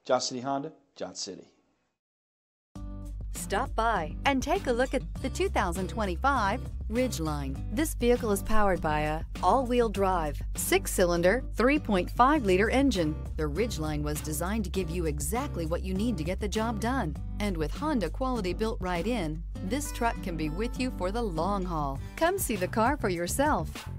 Johnson City Honda, Johnson City. Stop by and take a look at the 2025 Ridgeline. This vehicle is powered by a all-wheel drive, 6-cylinder, 3.5-liter engine. The Ridgeline was designed to give you exactly what you need to get the job done. And with Honda quality built right in, this truck can be with you for the long haul. Come see the car for yourself.